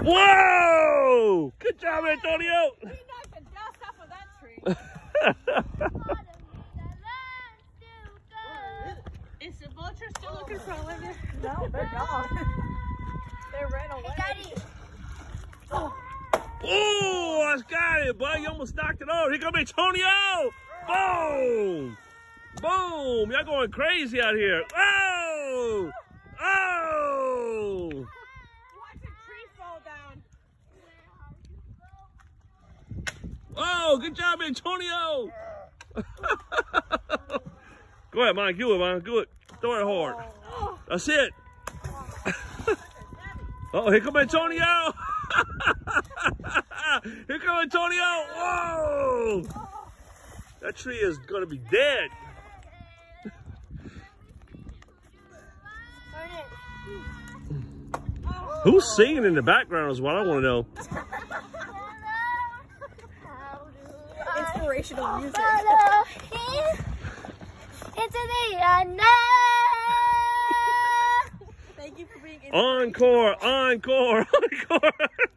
Whoa! Good job, Antonio. He knocked the dust off of that tree. Is the vulture still looking for Olivia? No, they're gone. They ran away. Oh, I got it, buddy. You almost knocked it over. Here comes Antonio. Boom! Boom! Y'all going crazy out here. Oh! Oh! Watch a tree fall down. Oh, good job, Antonio. Go ahead, man. Do it, man. Do it. Throw it hard. That's it. Oh, here comes Antonio. Here comes Antonio. Whoa! That tree is going to be dead. Who's singing in the background is what I want to know. Inspirational music. Thank you for being Encore, encore, encore.